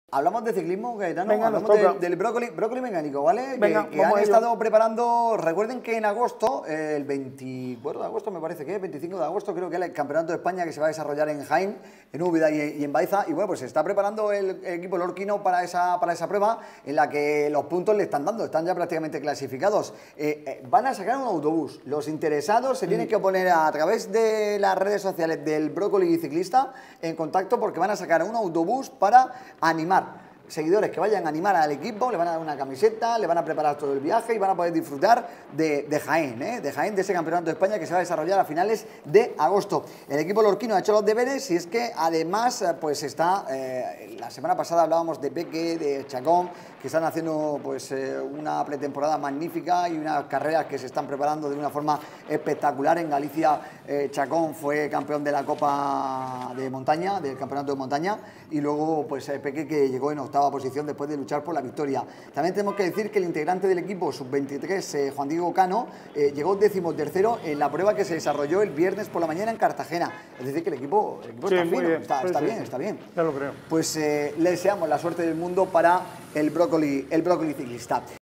Hablamos de ciclismo, Gaetano, Venga, hablamos del brócoli mecánico, ¿vale? Venga, que han vamos a ello. estado preparando, recuerden que en agosto, el 24 de agosto me parece que es, 25 de agosto creo que es el Campeonato de España que se va a desarrollar en Jaén, en Úbeda y en Baeza, y bueno, pues se está preparando el equipo lorquino para esa prueba en la que los puntos le están dando, están ya prácticamente clasificados. Van a sacar un autobús, los interesados se tienen que poner a través de las redes sociales del brócoli ciclista en contacto porque van a sacar un autobús para animar seguidores que vayan a animar al equipo, le van a dar una camiseta, le van a preparar todo el viaje y van a poder disfrutar de Jaén, de ese campeonato de España que se va a desarrollar a finales de agosto. El equipo lorquino ha hecho los deberes y es que además pues está, la semana pasada hablábamos de Peque, de Chacón, que están haciendo pues una pretemporada magnífica y unas carreras que se están preparando de una forma espectacular. En Galicia Chacón fue campeón de la Copa de Montaña, del campeonato de montaña, y luego pues Peque, que llegó en octava posición después de luchar por la victoria. También tenemos que decir que el integrante del equipo sub-23, Juan Diego Cano, llegó 13º en la prueba que se desarrolló el viernes por la mañana en Cartagena. Es decir, que el equipo sí, está fino, está bien. Ya lo creo. Pues le deseamos la suerte del mundo para el brócoli ciclista.